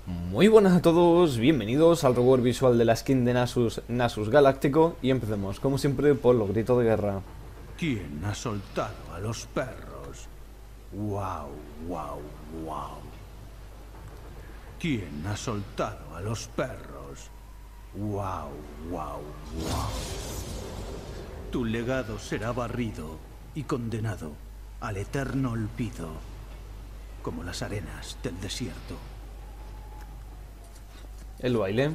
Muy buenas a todos, bienvenidos al reward visual de la skin de Nasus Galáctico y empecemos, como siempre, por los gritos de guerra. ¿Quién ha soltado a los perros? ¡Wow, wow, wow! ¿Quién ha soltado a los perros? ¡Wow, wow, wow! Tu legado será barrido y condenado al eterno olvido, como las arenas del desierto. El baile.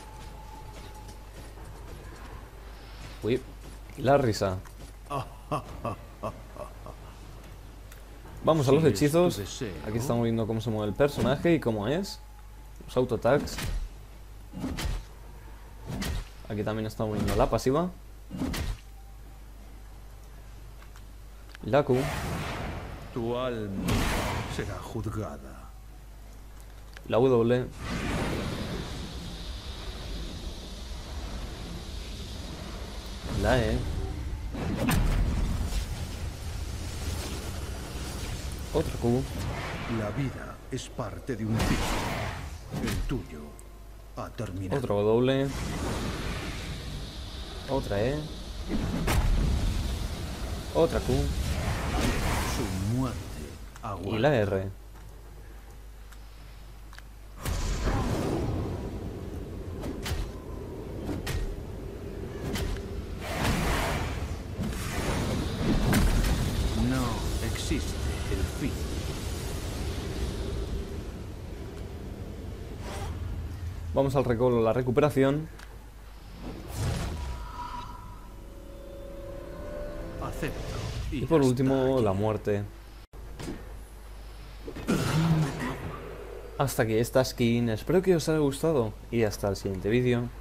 Uy, la risa. Vamos a los hechizos. Aquí estamos viendo cómo se mueve el personaje y cómo es. Los autoataques. Aquí también estamos viendo la pasiva. La Q. Tu alma será juzgada. La W. La E. Otra Q. La vida es parte de un ciclo. El tuyo ha terminado. Otra W. Otra E. Otra Q. Su muerte aguarda. Y la R. No existe el fin. Vamos al recobro, la recuperación. Acepto. Y por ya último, está la aquí. muerte. Hasta aquí esta skin, espero que os haya gustado y hasta el siguiente vídeo.